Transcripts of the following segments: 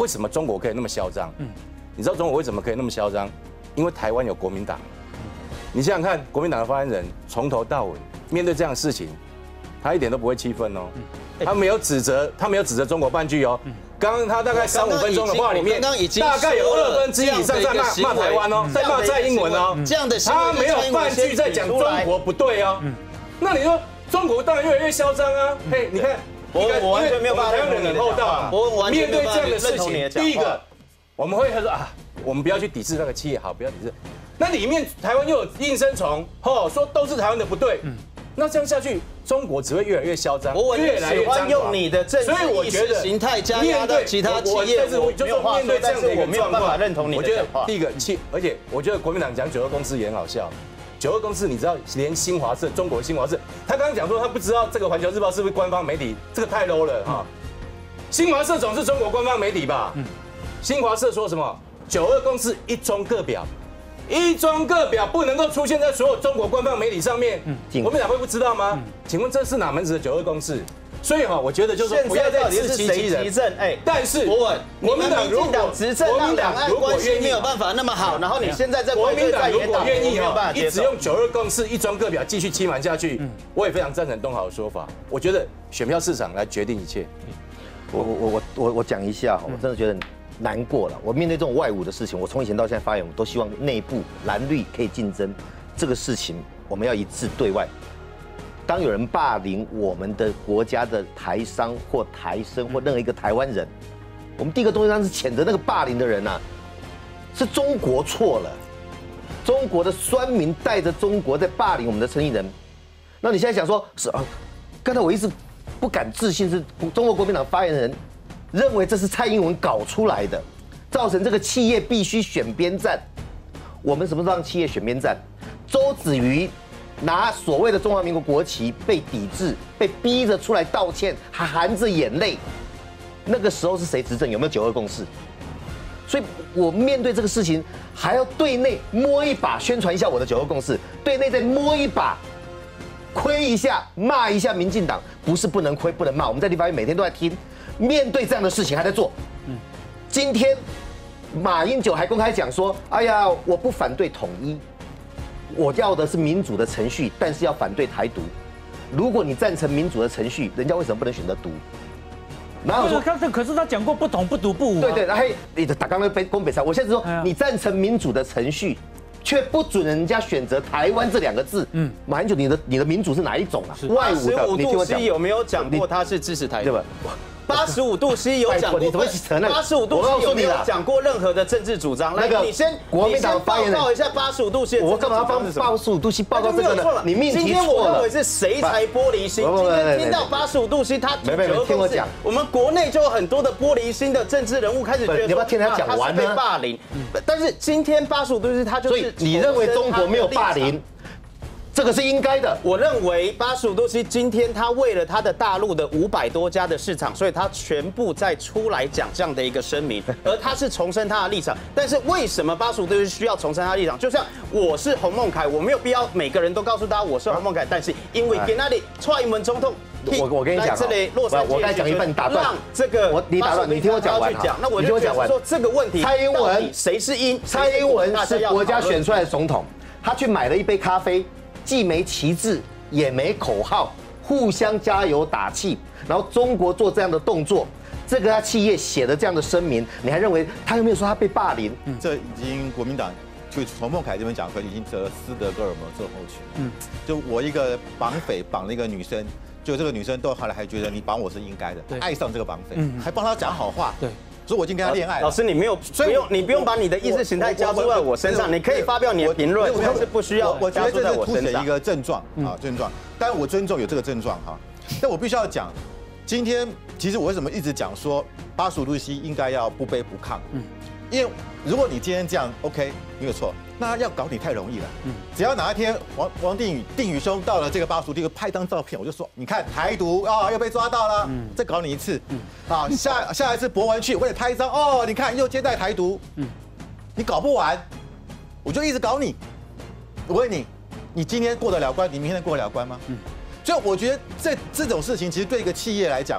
为什么中国可以那么嚣张？你知道中国为什么可以那么嚣张？因为台湾有国民党。你想想看，国民党的发言人从头到尾面对这样的事情，他一点都不会气愤哦。他没有指责中国半句哦。刚刚他大概3、5分钟的话里面，大概有1/2以上在骂台湾哦，在骂蔡英文哦。 这样的他没有半句在讲中国不对哦。那你说中国当然越来越嚣张啊？嘿，你看， 我完全没有办法认同你的厚道。面对这样的事情，第一个我们会说啊，我们不要去抵制那个企业，好，不要抵制。那里面台湾又有应声虫，说都是台湾的不对。那这样下去，中国只会越来越嚣张，越来越喜欢用你的政治意识形态加压到其他企业。 我就是面对这样的一个状况， 认同你的讲话。 第一个而且我觉得国民党讲92公司也很好笑。92公司，你知道，连新华社，中国新华社，他刚刚讲说他不知道这个环球日报是不是官方媒体，这个太 low 了哈。新华社总是中国官方媒体吧？新华社说什么？92公司一中各表。一中各表不能够出现在所有中国官方媒体上面，国民党会不知道吗？请问这是哪门子的92公司？所以我觉得就是说不要再自欺欺人。但是国民党如果执政，让两岸关系没有办法那么好，然后你现在在国民党如果愿意一直用92公司一中各表继续欺瞒下去，我也非常赞成东豪的说法。我觉得选票市场来决定一切。 我讲一下，我真的觉得难过了。我面对这种外侮的事情，我从以前到现在发言，我都希望内部蓝绿可以竞争。这个事情我们要一致对外。当有人霸凌我们的国家的台商或台生或任何一个台湾人，我们第一个东西上是谴责那个霸凌的人啊，是中国错了，中国的酸民带着中国在霸凌我们的生意人。那你现在想说是啊？刚才我一直不敢置信，是中国国民党发言人认为这是蔡英文搞出来的，造成这个企业必须选边站。我们什么时候让企业选边站？周子瑜拿所谓的中华民国国旗被抵制，被逼着出来道歉，还含着眼泪。那个时候是谁执政？有没有92共识？所以我面对这个事情，还要对内摸一把，宣传一下我的92共识，对内再摸一把，亏一下，骂一下民进党。不是不能亏，不能骂。我们在立法院每天都在听，面对这样的事情还在做。今天马英九还公开讲说：“哎呀，我不反对统一。”我要的是民主的程序，但是要反对台独。如果你赞成民主的程序，人家为什么不能选择独？然后说， 可是他讲过不统不独不武。 对，然后你打刚刚攻北上，我现在说你赞成民主的程序，却不准人家选择台湾这2个字。马英九，你的民主是哪一种啊？ 外侮的，你听我讲，有没有讲过他是支持台独？对吧？85度 C 有讲过， 你怎么扯那个 ？85度 C 有没有讲过任何的政治主张？来，你先国民党发言人报告一下85度 C。 我干嘛要帮85度 C 报告这个呢？你命题错了。 今天我认为是谁才玻璃心？今天听到85度 C， 他没听我讲， 我们国内就有很多的玻璃心的政治人物开始觉得， 你要不要听他讲完呢？ 被霸凌，但是今天85度 C 他就是， 所以你认为中国没有霸凌？这个是应该的。 我认为85度 C 今天他为了他的大陆的500多家的市场，所以他全部再出来讲这样的一个声明，而他是重申他的立场。但是为什么85度 C 需要重申他的立场？就像我是洪孟凯，我没有必要每个人都告诉大家我是洪孟凯，但是因为给那里蔡英文总统， 我跟你讲， 这里洛杉矶， 我刚才讲一半，你打断， 让这个你打断，你听我讲完。 那我就讲说这个问题， 蔡英文谁是因？ 蔡英文是国家选出来的总统，他去买了一杯咖啡。既没旗帜，也没口号，互相加油打气。然后中国做这样的动作，这个他企业写的这样的声明，你还认为他有没有说他被霸凌？ 这已经国民党就从孟凯这边讲出来，已经得斯德哥尔摩症候群。就我一个绑匪绑了一个女生，就这个女生到后来还觉得你绑我是应该的，爱上这个绑匪，还帮他讲好话。对。所以我已经跟他恋爱了。 老师，你没有，你不用把你的意识形态加注在我身上，你可以发表你的评论，但是不需要加注在我身上。 我觉得这是凸显一个症状啊，症状。当然我尊重有这个症状哈，但我必须要讲，今天其实我为什么一直讲说85度 C 应该要不卑不亢？因为如果你今天这样 OK 没有错，那要搞你太容易了。只要哪一天王定宇兄到了这个85度，拍张照片，我就说你看台独啊又被抓到了，再搞你一次。啊，下一次博文去，我也拍一张哦，你看又接待台独，你搞不完，我就一直搞你。我问你，你今天过得了关，你明天过得了关吗？所以我觉得这种事情其实对一个企业来讲，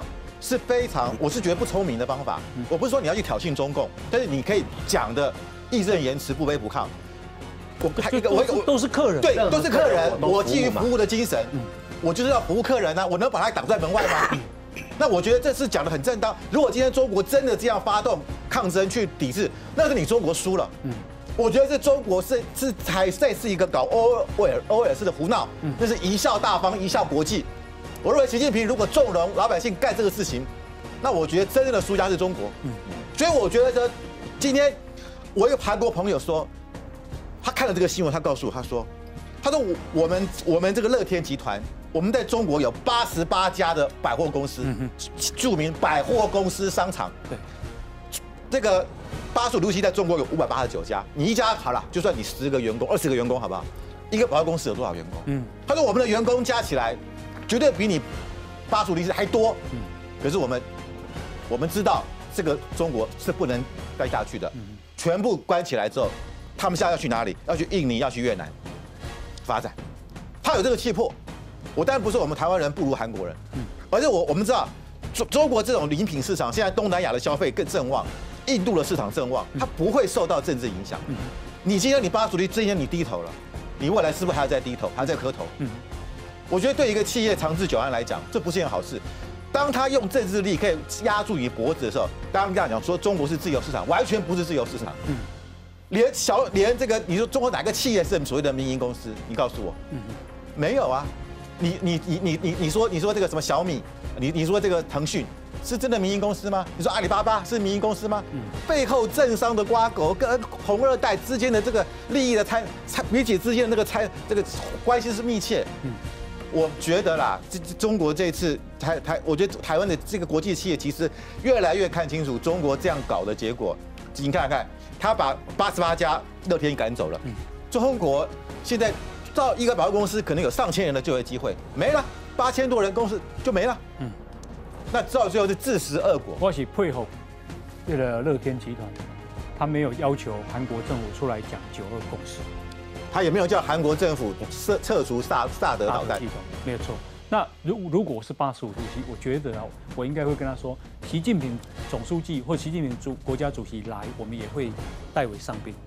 是非常，我是觉得不聪明的方法。我不是说你要去挑衅中共，但是你可以讲的义正言辞、不卑不亢。 都是客人， 对，都是客人。我基于服务的精神，我就是要服务客人啊，我能把他挡在门外吗？那我觉得这是讲的很正当。如果今天中国真的这样发动抗争去抵制，那是你中国输了。我觉得这中国才是一个搞欧尔式的胡闹，那是贻笑大方、贻笑国际。我认为习近平如果纵容老百姓干这个事情，那我觉得真正的输家是中国。所以我觉得今天我一个韩国朋友说，他看了这个新闻，他告诉我，他说我们这个乐天集团，我们在中国有88家的百货公司，著名百货公司商场。对，这个巴蜀路西在中国有589家，你一家好了，就算你10个员工、20个员工，好不好？一个百货公司有多少员工？他说我们的员工加起来，绝对比你巴蜀路西还多。可是我们知道这个中国是不能待下去的，全部关起来之后，他们现在要去哪里？要去印尼，要去越南发展。他有这个气魄。我当然不是我们台湾人不如韩国人，而且我们知道，中国这种礼品市场，现在东南亚的消费更正旺，印度的市场正旺，它不会受到政治影响。你今天你巴蜀路今天你低头了，你未来是不是还要再低头，还要再磕头？我觉得对一个企业长治久安来讲，这不是件好事。当他用政治力可以压住你脖子的时候，刚刚这样讲说中国是自由市场，完全不是自由市场。连这个你说中国哪个企业是所谓的民营公司？你告诉我，没有啊。你说这个什么小米，你说这个腾讯是真的民营公司吗？你说阿里巴巴是民营公司吗？背后政商的瓜葛跟红二代之间的这个利益的彼此之间的这个关系是密切。我觉得啦，中国这次我觉得台湾的这个国际企业其实越来越看清楚中国这样搞的结果。你看看，他把88家乐天赶走了，中国现在到一个百货公司可能有上千人的就业机会没了，8000多人公司就没了。那到最后是自食恶果。 我是配合这个乐天集团，他没有要求韩国政府出来讲9·2共识， 他也没有叫韩国政府撤除萨德导弹系统，没有错。那如果我是85度 C， 我觉得啊，我应该会跟他说，习近平总书记或习近平国家主席来，我们也会代为上宾。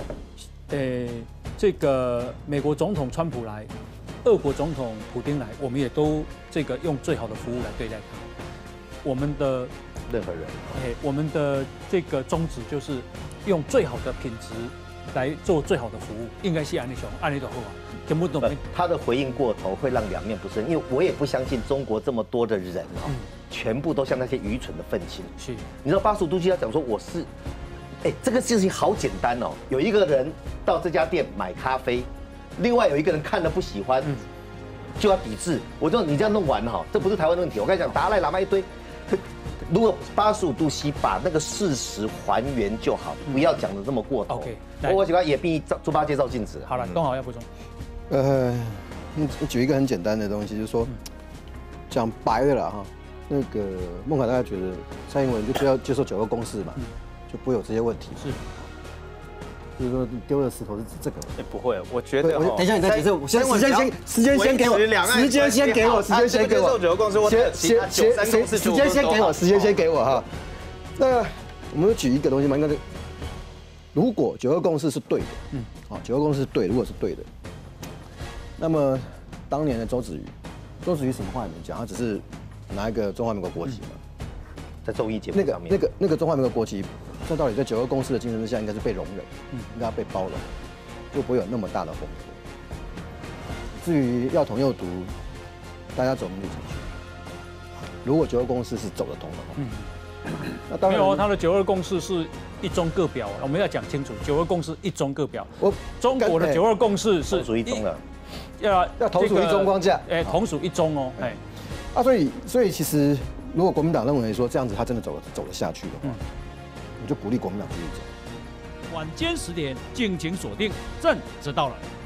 这个美国总统川普来，俄国总统普丁来，我们也都这个用最好的服务来对待他。我们的任何人， 我们的这个宗旨就是用最好的品质来做最好的服务，应该是安利熊安利的后啊，根本都没。 他的回应过头会让两面不是，因为我也不相信中国这么多的人全部都像那些愚蠢的愤青。 是， 你知道85度 C 他讲说我是。这个事情好简单哦，有一个人到这家店买咖啡，另外有一个人看了不喜欢，就要抵制。我说你这样弄完这不是台湾的问题。我跟你讲，达赖喇嘛一堆，如果85度 C 把那个事实还原就好，不要讲的这么过头。OK， 我喜欢也必猪八戒照镜子。 好了，东豪要补充。 我举一个很简单的东西，就是说讲白的了那个孟凯大概觉得蔡英文就不要接受9·2共识嘛。就不会有这些问题。 是， 就是说丢的石头是指这个。 不会，我觉得。 等一下你再解释，时间先给我，时间先给我，时间先给我。 9·2共识，我时间先给我，时间先给我哈。那我们举一个东西嘛，应该是，如果9·2共识是对的，9·2共识是对的，如果是对的，那么当年的周子瑜什么话也没讲，他只是拿一个中华民国国旗嘛。 在综艺节目上面， 那个中华民国国旗，这道理在9·2共识的精神之下，应该是被容忍，应该要被包容，就不会有那么大的风波。至于要统又独，大家走路程序。如果9·2共识是走得通的话， 那当然没有，他的9·2共识是一中各表，我们要讲清楚，9·2共识一中各表。中国的9·2共识是同属一中了， 要同属一中框架， 同属一中哦， 所以其实。如果国民党认为说这样子他真的走得下去的话，我就鼓励国民党继续走。 晚间10点，敬请锁定，朕知道了。